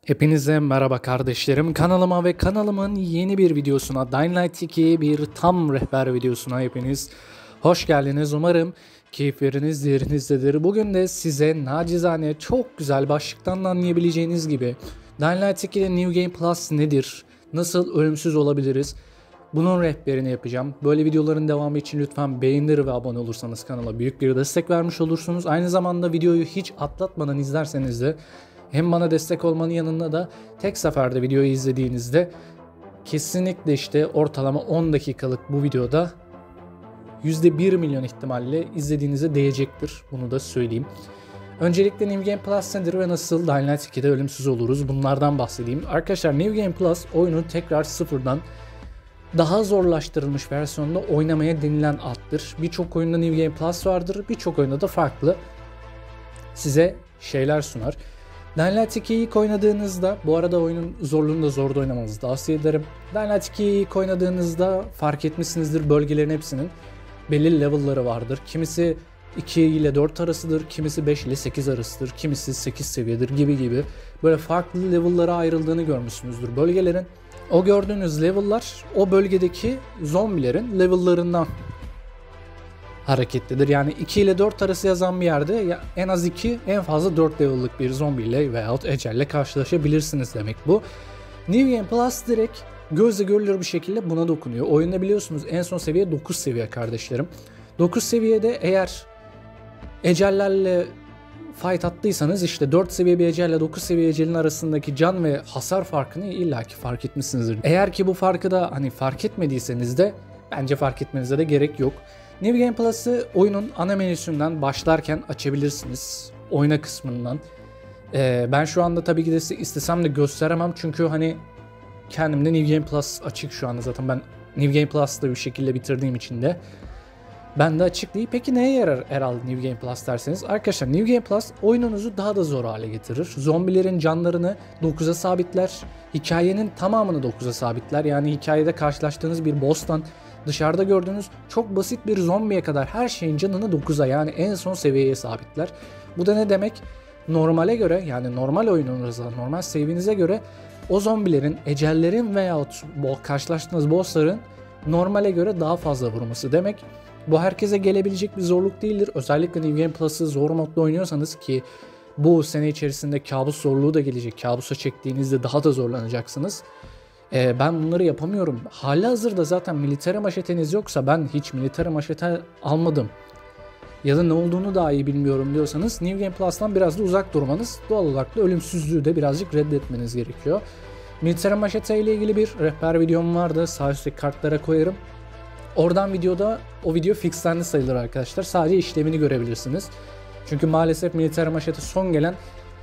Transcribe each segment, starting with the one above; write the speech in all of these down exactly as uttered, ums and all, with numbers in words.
Hepinize merhaba kardeşlerim, kanalıma ve kanalımın yeni bir videosuna, Dying Light iki bir tam rehber videosuna hepiniz hoş geldiniz. Umarım keyifleriniz yerinizdedir. Bugün de size nacizane çok güzel başlıktan anlayabileceğiniz gibi Dying Light iki'de New Game Plus nedir, nasıl ölümsüz olabiliriz, bunun rehberini yapacağım. Böyle videoların devamı için lütfen beğenir ve abone olursanız kanala büyük bir destek vermiş olursunuz. Aynı zamanda videoyu hiç atlatmadan izlerseniz de hem bana destek olmanın yanında da tek seferde videoyu izlediğinizde kesinlikle işte ortalama on dakikalık bu videoda yüzde bir milyon ihtimalle izlediğinize değecektir. Bunu da söyleyeyim. Öncelikle New Game Plus nedir ve nasıl Dying Light iki'de ölümsüz oluruz, bunlardan bahsedeyim. Arkadaşlar, New Game Plus oyunu tekrar sıfırdan daha zorlaştırılmış versiyonda oynamaya denilen addır. Birçok oyunda New Game Plus vardır, birçok oyunda da farklı size şeyler sunar. Dying Light iki'yi ilk oynadığınızda, bu arada oyunun zorluğunu da zorda oynamanızı tavsiye ederim. Dying Light iki'yi ilk oynadığınızda fark etmişsinizdir, bölgelerin hepsinin belli level'ları vardır. Kimisi iki ile dört arasıdır, kimisi beş ile sekiz arasıdır, kimisi sekiz seviyedir gibi gibi. Böyle farklı level'lara ayrıldığını görmüşsünüzdür bölgelerin. O gördüğünüz level'lar o bölgedeki zombilerin level'larından hareketlidir. Yani iki ile dört arası yazan bir yerde en az iki, en fazla dört level'lık bir zombiyle veyahut ecelle karşılaşabilirsiniz demek bu. New Game Plus direkt gözle görülür bir şekilde buna dokunuyor. Oyunda biliyorsunuz en son seviye dokuz seviye kardeşlerim. dokuz seviyede eğer ecellerle fight attıysanız işte dört seviye bir ecelle dokuz seviye ecelin arasındaki can ve hasar farkını illaki fark etmişsinizdir. Eğer ki bu farkı da hani fark etmediyseniz de bence fark etmenize de gerek yok. New Game Plus'ı oyunun ana menüsünden başlarken açabilirsiniz. Oyna kısmından. Ee, ben şu anda tabii ki de istesem de gösteremem. Çünkü hani kendimde New Game Plus açık şu anda zaten. Ben New Game Plus'ta bir şekilde bitirdiğim için de ben de açık değil. Peki neye yarar herhalde New Game Plus derseniz? Arkadaşlar, New Game Plus oyununuzu daha da zor hale getirir. Zombilerin canlarını dokuza sabitler. Hikayenin tamamını dokuza sabitler. Yani hikayede karşılaştığınız bir boss'tan dışarıda gördüğünüz çok basit bir zombiye kadar her şeyin canını dokuza, yani en son seviyeye sabitler. Bu da ne demek? Normale göre, yani normal oyununuza, normal seviyenize göre o zombilerin, ecellerin veyahut karşılaştığınız bossların normale göre daha fazla vurması demek. Bu herkese gelebilecek bir zorluk değildir. Özellikle New Game Plus'ı zor modda oynuyorsanız, ki bu sene içerisinde kabus zorluğu da gelecek. Kabusa çektiğinizde daha da zorlanacaksınız. Ee, ben bunları yapamıyorum. Halihazırda zaten militer maşeteniz yoksa, ben hiç militer maşete almadım ya da ne olduğunu daha iyi bilmiyorum diyorsanız New Game Plus'tan biraz da uzak durmanız, doğal olarak da ölümsüzlüğü de birazcık reddetmeniz gerekiyor. Militer maşete ile ilgili bir rehber videom vardı. Sağ üstteki kartlara koyarım. Oradan videoda, o video fixlendi sayılır arkadaşlar. Sadece işlemini görebilirsiniz. Çünkü maalesef militer maşete son gelen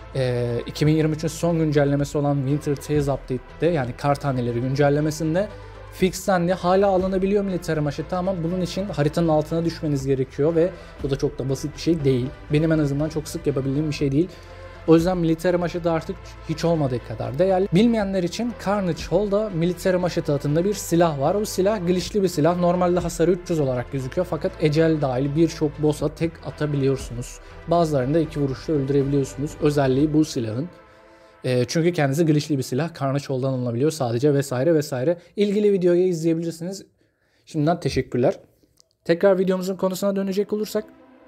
e, iki bin yirmi üçün son güncellemesi olan Winter Tales Update'de, yani kar taneleri güncellemesinde fixlendi. Hala alınabiliyor militer maşete ama bunun için haritanın altına düşmeniz gerekiyor ve bu da çok da basit bir şey değil. Benim en azından çok sık yapabildiğim bir şey değil. O yüzden militer maşete artık hiç olmadığı kadar değerli. Bilmeyenler için Carnage Hall'da militer maşete adında bir silah var. Bu silah glitchli bir silah. Normalde hasarı üç yüz olarak gözüküyor fakat ecel dahil birçok boss'a tek atabiliyorsunuz. Bazılarını da iki vuruşla öldürebiliyorsunuz. Özelliği bu silahın. E, çünkü kendisi glitchli bir silah. Carnage Hall'dan alınabiliyor sadece vesaire vesaire. İlgili videoyu izleyebilirsiniz. Şimdiden teşekkürler. Tekrar videomuzun konusuna dönecek olursak,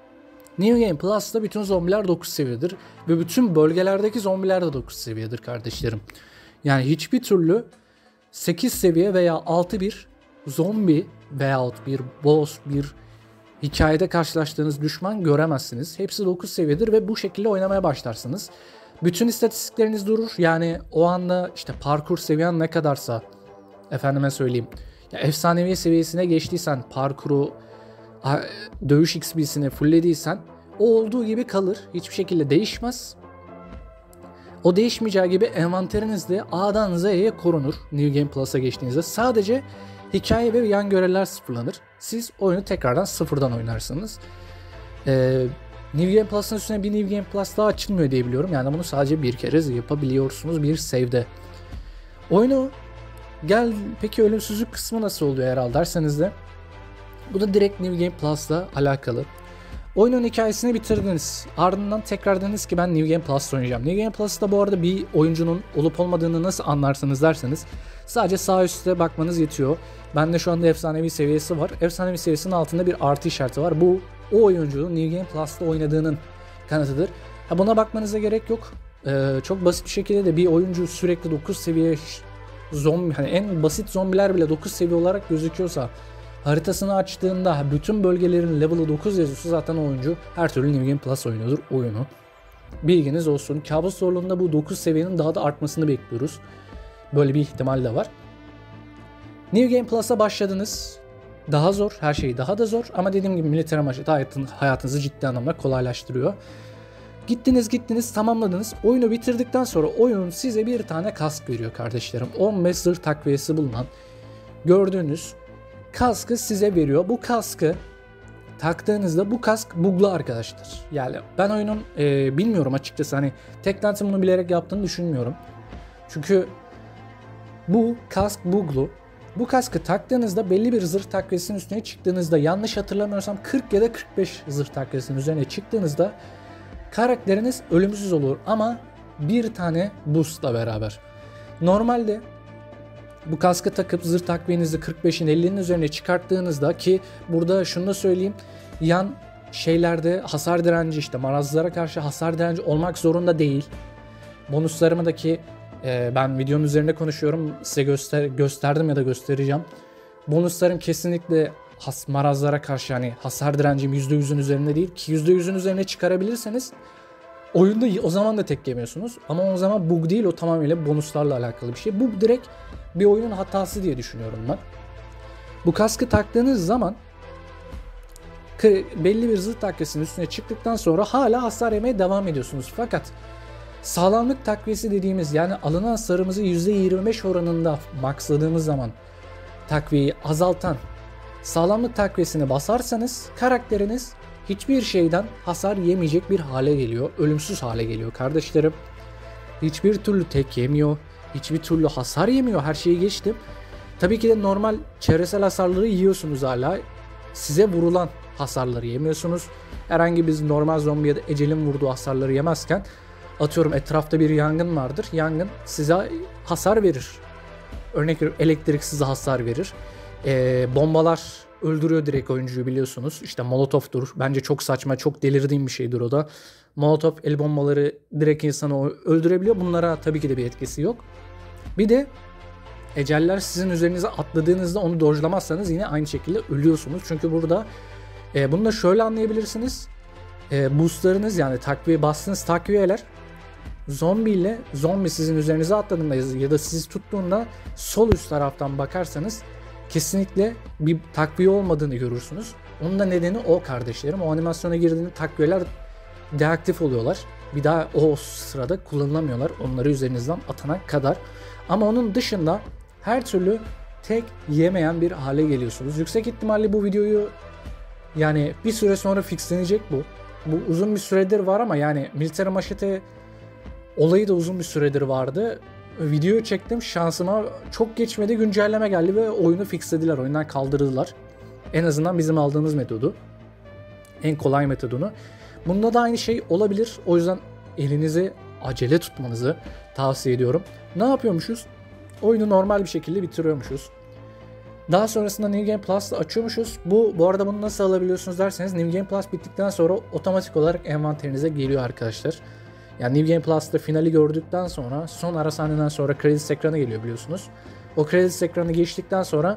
New Game Plus'ta bütün zombiler dokuz seviyedir ve bütün bölgelerdeki zombiler de dokuz seviyedir kardeşlerim. Yani hiçbir türlü sekiz seviye veya altı bir zombi veyahut bir boss, bir hikayede karşılaştığınız düşman göremezsiniz. Hepsi dokuz seviyedir ve bu şekilde oynamaya başlarsınız. Bütün istatistikleriniz durur. Yani o anda işte parkur seviyen ne kadarsa, efendime söyleyeyim, ya efsanevi seviyesine geçtiysen, parkuru, dövüş X P'sini fulllediysen o olduğu gibi kalır. Hiçbir şekilde değişmez. O değişmeyeceği gibi envanteriniz de A'dan Z'ye korunur New Game Plus'a geçtiğinizde. Sadece hikaye ve yan görevler sıfırlanır. Siz oyunu tekrardan sıfırdan oynarsınız. Ee, New Game Plus'ın üstüne bir New Game Plus daha açılmıyor diye biliyorum. Yani bunu sadece bir kere yapabiliyorsunuz bir save'de. Oyunu gel peki ölümsüzlük kısmı nasıl oluyor herhalde derseniz de, bu da direkt New Game Plus'la alakalı. Oyunun hikayesini bitirdiniz. Ardından tekrar dediniz ki ben New Game Plus oynayacağım. New Game Plus'ta bu arada bir oyuncunun olup olmadığını nasıl anlarsınız derseniz sadece sağ üstte bakmanız yetiyor. Bende şu anda efsanevi seviyesi var. Efsanevi seviyesinin altında bir artı işareti var. Bu o oyuncunun New Game Plus'ta oynadığının kanıtıdır. Ha, buna bakmanıza gerek yok. Ee, çok basit bir şekilde de bir oyuncu sürekli dokuz seviye zombi, hani en basit zombiler bile dokuz seviye olarak gözüküyorsa, haritasını açtığında bütün bölgelerin level'ı dokuz yazıyorsa zaten o oyuncu her türlü New Game Plus oynuyordur oyunu. Bilginiz olsun. Kabus zorluğunda bu dokuz seviyenin daha da artmasını bekliyoruz. Böyle bir ihtimal de var. New Game Plus'a başladınız. Daha zor. Her şey daha da zor. Ama dediğim gibi militer amaçlı hayatın, hayatınızı ciddi anlamda kolaylaştırıyor. Gittiniz gittiniz tamamladınız. Oyunu bitirdikten sonra oyun size bir tane kask veriyor kardeşlerim. on beş zırh takviyesi bulunan gördüğünüz kaskı size veriyor. Bu kaskı taktığınızda bu kask bug'lu arkadaşlar. Yani ben oyunun e, bilmiyorum açıkçası, hani Techland'ın bunu bilerek yaptığını düşünmüyorum. Çünkü bu kask bug'lu. Bu kaskı taktığınızda belli bir zırh takviyesinin üstüne çıktığınızda, yanlış hatırlamıyorsam kırk ya da kırk beş zırh takviyesinin üzerine çıktığınızda karakteriniz ölümsüz olur ama bir tane boost'la beraber. Normalde bu kaskı takıp zırh takviyenizi kırk beşin ellinin üzerine çıkarttığınızda, ki burada şunu da söyleyeyim, yan şeylerde hasar direnci, işte marazlara karşı hasar direnci olmak zorunda değil. Bonuslarımdaki e, ben videonun üzerinde konuşuyorum, size göster gösterdim ya da göstereceğim. Bonuslarım kesinlikle has marazlara karşı, hani hasar direncim yüzde yüzün üzerinde değil ki yüzde yüzün üzerine çıkarabilirseniz oyunda o zaman da tek yemiyorsunuz. Ama o zaman bug değil, o tamamıyla bonuslarla alakalı bir şey. Bu direkt bir oyunun hatası diye düşünüyorum ben. Bu kaskı taktığınız zaman belli bir zırh takviyesinin üstüne çıktıktan sonra hala hasar yemeye devam ediyorsunuz. Fakat sağlamlık takviyesi dediğimiz, yani alınan hasarımızı yüzde yirmi beş oranında maxladığımız zaman takviyeyi azaltan sağlamlık takviyesini basarsanız karakteriniz hiçbir şeyden hasar yemeyecek bir hale geliyor. Ölümsüz hale geliyor kardeşlerim. Hiçbir türlü tek yemiyor. Hiçbir türlü hasar yemiyor. Her şeyi geçtim. Tabii ki de normal çevresel hasarları yiyorsunuz hala. Size vurulan hasarları yemiyorsunuz. Herhangi bir normal zombi ya da ecelin vurduğu hasarları yemezken, atıyorum etrafta bir yangın vardır. Yangın size hasar verir. Örnek veriyorum, elektrik size hasar verir. Ee, bombalar öldürüyor direkt oyuncuyu, biliyorsunuz. İşte molotoftur. Bence çok saçma, çok delirdiğim bir şeydir o da. Molotof, el bombaları direkt insanı öldürebiliyor. Bunlara tabii ki de bir etkisi yok. Bir de eceller sizin üzerinize atladığınızda onu dodge'lamazsanız yine aynı şekilde ölüyorsunuz. Çünkü burada e, bunu da şöyle anlayabilirsiniz. E, boostlarınız, yani takviye bastığınız takviyeler zombi ile zombi sizin üzerinize atladığında ya da sizi tuttuğunda sol üst taraftan bakarsanız kesinlikle bir takviye olmadığını görürsünüz. Onun da nedeni o kardeşlerim. O animasyona girdiğinde takviyeler deaktif oluyorlar. Bir daha o sırada kullanılamıyorlar. Onları üzerinizden atana kadar. Ama onun dışında her türlü tek yemeyen bir hale geliyorsunuz. Yüksek ihtimalle bu videoyu, yani bir süre sonra fixlenecek bu. Bu uzun bir süredir var ama yani militer maşete olayı da uzun bir süredir vardı. Videoyu çektim, şansıma çok geçmedi, güncelleme geldi ve oyunu fixlediler, oyundan kaldırdılar. En azından bizim aldığımız metodu. En kolay metodunu. Bunda da aynı şey olabilir. O yüzden elinizi acele tutmanızı tavsiye ediyorum. Ne yapıyormuşuz? Oyunu normal bir şekilde bitiriyormuşuz. Daha sonrasında New Game Plus'la açıyormuşuz. Bu bu arada bunu nasıl alabiliyorsunuz derseniz, New Game Plus bittikten sonra otomatik olarak envanterinize geliyor arkadaşlar. Yani New Game Plus'ta finali gördükten sonra son ara sahneden sonra credits ekranı geliyor biliyorsunuz. O credits ekranı geçtikten sonra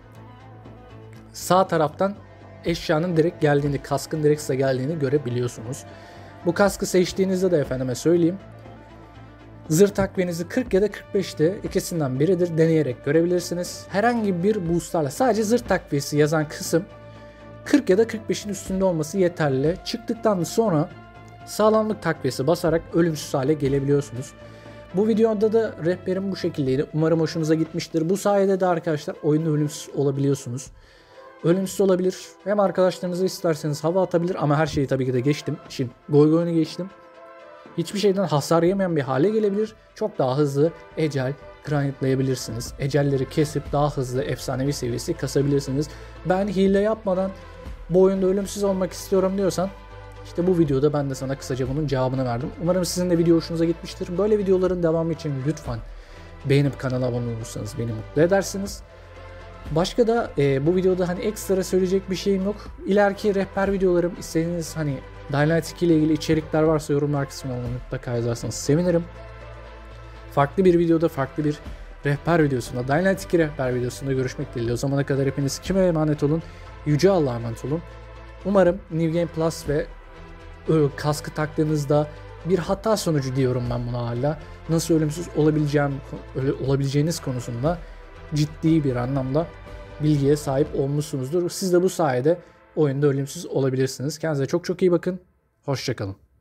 sağ taraftan eşyanın direkt geldiğini, kaskın direkt size geldiğini görebiliyorsunuz. Bu kaskı seçtiğinizde de efendime söyleyeyim, zırh takviyenizi kırk ya da kırk beşte ikisinden biridir, deneyerek görebilirsiniz. Herhangi bir boostlarla, sadece zırh takviyesi yazan kısım kırk ya da kırk beşin üstünde olması yeterli. Çıktıktan sonra sağlamlık takviyesi basarak ölümsüz hale gelebiliyorsunuz. Bu videoda da rehberim bu şekildeydi. Umarım hoşunuza gitmiştir. Bu sayede de arkadaşlar oyunda ölümsüz olabiliyorsunuz. Ölümsüz olabilir. Hem arkadaşlarınızı isterseniz hava atabilir ama her şeyi tabii ki de geçtim. Şimdi goygoyunu geçtim. Hiçbir şeyden hasar yemeyen bir hale gelebilir. Çok daha hızlı ecel grindlayabilirsiniz. Ecelleri kesip daha hızlı efsanevi seviyesi kasabilirsiniz. Ben hile yapmadan bu oyunda ölümsüz olmak istiyorum diyorsan İşte bu videoda ben de sana kısaca bunun cevabını verdim. Umarım sizin de video hoşunuza gitmiştir. Böyle videoların devamı için lütfen beğenip kanala abone olursanız beni mutlu edersiniz. Başka da e, bu videoda hani ekstra söyleyecek bir şeyim yok. İleriki rehber videolarım, istediğiniz hani Dying Light iki ile ilgili içerikler varsa yorumlar kısmına onu mutlaka yazarsanız sevinirim. Farklı bir videoda, farklı bir rehber videosunda, Dying Light iki rehber videosunda görüşmek dileğiyle. O zamana kadar hepiniz kime emanet olun? Yüce Allah'a emanet olun. Umarım New Game Plus ve ö, kaskı taktığınızda bir hata sonucu diyorum ben buna hala. Nasıl ölümsüz olabileceğim, olabileceğiniz konusunda ciddi bir anlamda bilgiye sahip olmuşsunuzdur. Siz de bu sayede oyunda ölümsüz olabilirsiniz. Kendinize çok çok iyi bakın. Hoşça kalın.